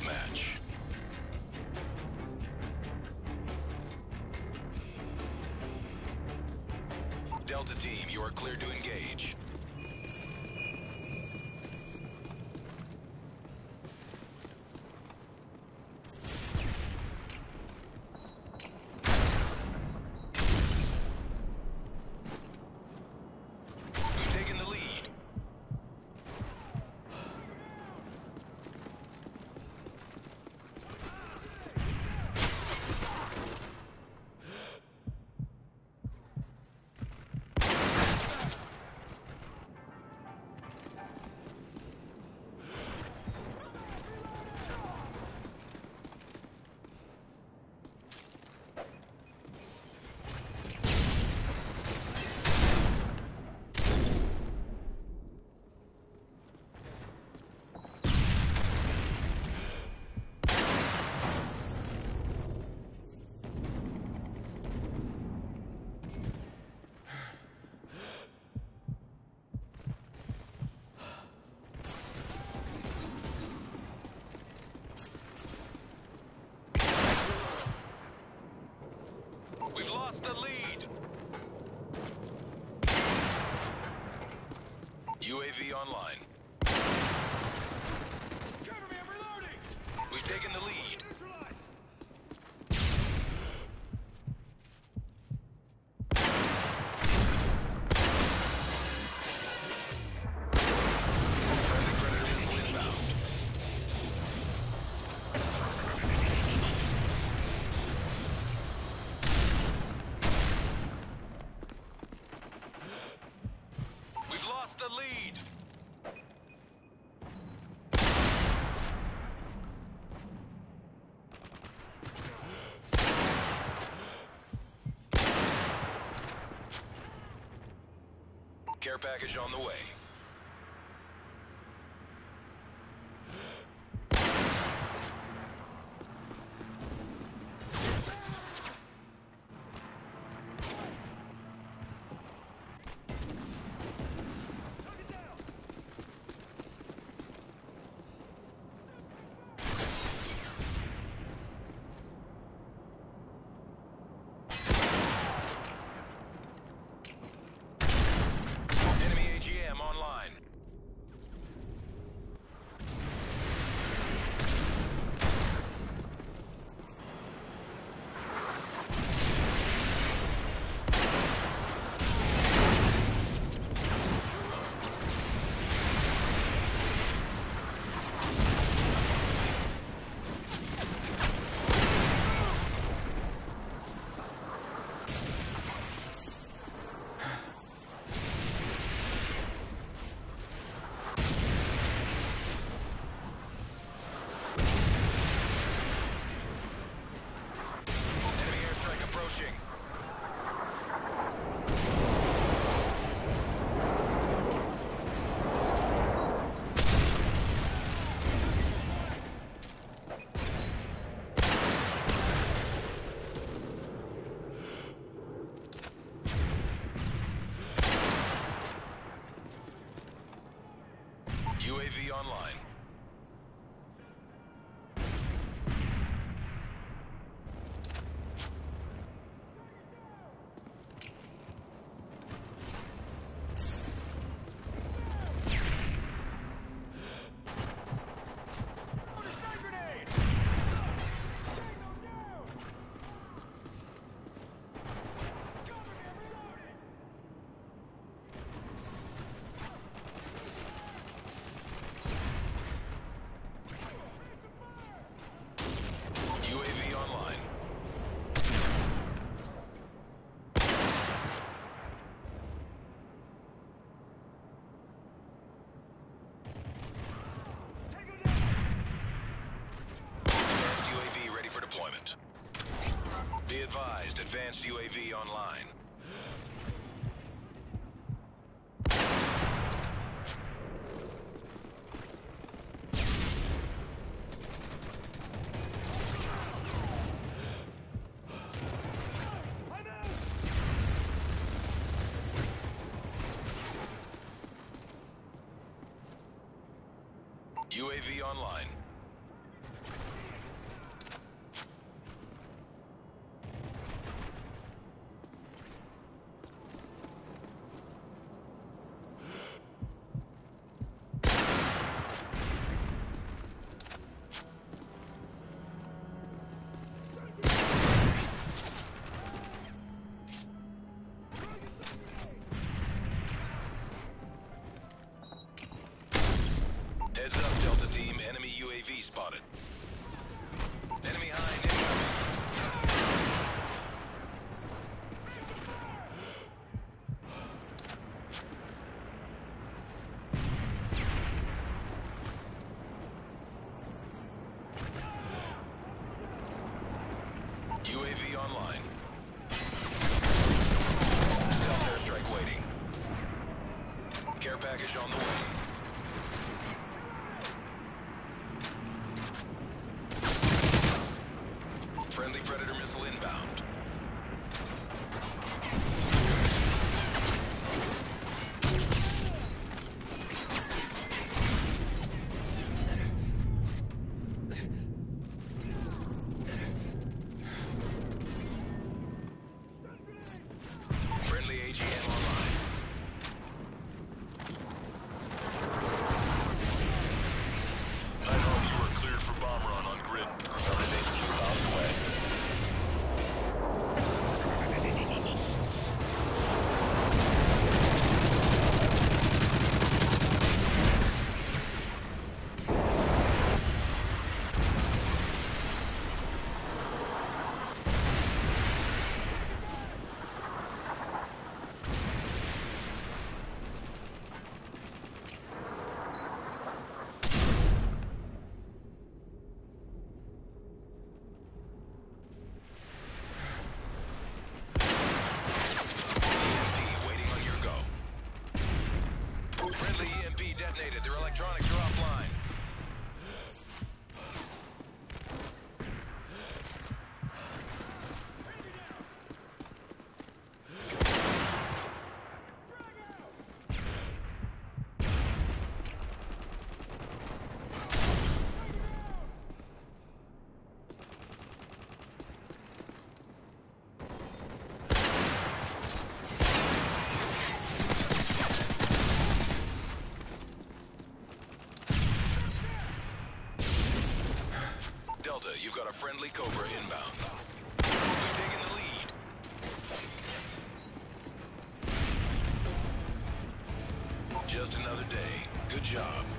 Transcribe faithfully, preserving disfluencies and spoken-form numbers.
Deathmatch. Delta Team, you are cleared to engage. We've taken the lead. We've lost the lead. U A V online. Cover me, I'm reloading! We've taken the lead. Neutralized! Friendly Predator missile inbound. We've lost the lead. Care package on the way. Target down! Enemy A G M online. Enemy airstrike approaching. U A V online. On a sniper grenade! Tango down! Cover me, I'm reloading! U A V online. Tango down! Advanced U A V ready for deployment. Be advised, advanced U A V online. I'm out! U A V online. U A V online. Stealth airstrike waiting. Care package on the way. Friendly Predator missile inbound. Friendly A G M online. Nighthawk, you are cleared for bomb run on grid. Elimination on the way. Friendly E M P detonated. Their electronics are offline. Delta, you've got a friendly Cobra inbound. We've taken the lead. Just another day. Good job.